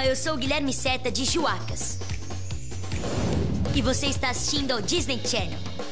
Olá, eu sou o Guilherme Seta de Juacas. E você está assistindo ao Disney Channel.